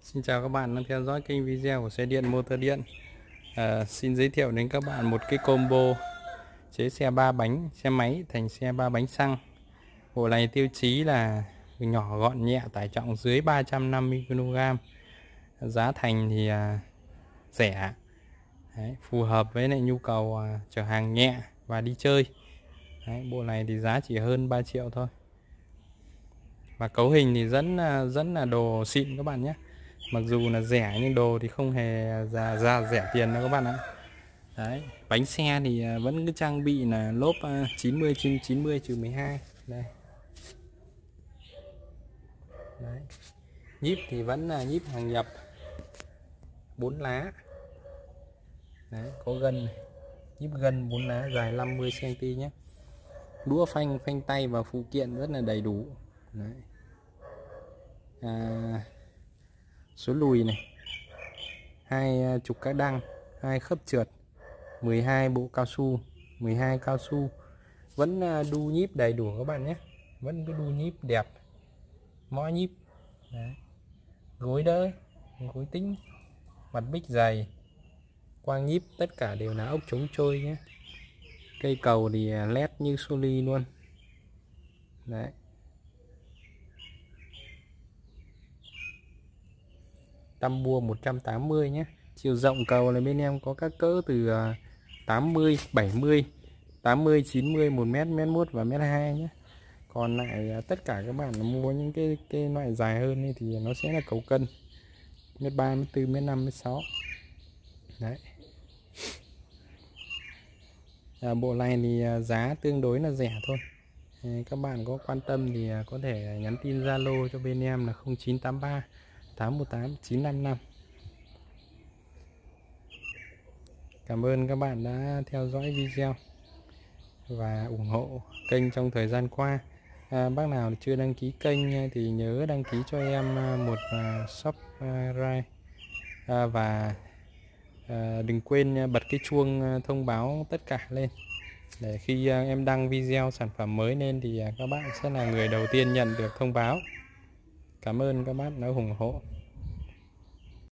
Xin chào các bạn đang theo dõi kênh video của xe điện Motor Điện. Xin giới thiệu đến các bạn một cái combo chế xe 3 bánh xe máy thành xe 3 bánh xăng. Bộ này tiêu chí là nhỏ gọn nhẹ, tải trọng dưới 350 kg. Giá thành thì rẻ. Đấy, phù hợp với lại nhu cầu chở hàng nhẹ và đi chơi. Đấy, bộ này thì giá chỉ hơn 3 triệu thôi. Và cấu hình thì dẫn là đồ xịn các bạn nhé. Mặc dù là rẻ nhưng đồ thì không hề ra rẻ tiền đâu các bạn ạ. Đấy, bánh xe thì vẫn cứ trang bị là lốp 90/90/12 đây. Đấy. Nhíp thì vẫn là nhíp hàng nhập 4 lá. Đấy, có gân này. Nhíp gân 4 lá dài 50 cm nhé. Đũa phanh tay và phụ kiện rất là đầy đủ. Đấy. Số lùi này, 2 trục các đăng, 2 khớp trượt, 12 bộ cao su, 12 cao su, vẫn đu nhíp đầy đủ các bạn nhé, vẫn cứ đu nhíp đẹp, mõ nhíp. Đấy. Gối đỡ, gối tính, mặt bích dày, quang nhíp tất cả đều là ốc chống trôi nhé. Cây cầu thì led như Soli luôn. Đấy. Tăm bua 180 nhé. Chiều rộng cầu là bên em có các cỡ từ 80, 70, 80, 90, 1 mét, 1 và 1,2 nhé. Còn lại tất cả các bạn mua những cái loại dài hơn thì nó sẽ là cầu cân 1,3, 1,4, 1,5, 1,6. Đấy. Bộ này thì giá tương đối là rẻ thôi. Các bạn có quan tâm thì có thể nhắn tin Zalo cho bên em là 0983 818 955. Cảm ơn các bạn đã theo dõi video và ủng hộ kênh trong thời gian qua. Bác nào chưa đăng ký kênh thì nhớ đăng ký cho em một subscribe và đừng quên bật cái chuông thông báo tất cả lên để khi em đăng video sản phẩm mới lên thì các bạn sẽ là người đầu tiên nhận được thông báo. Cảm ơn các bạn đã ủng hộ.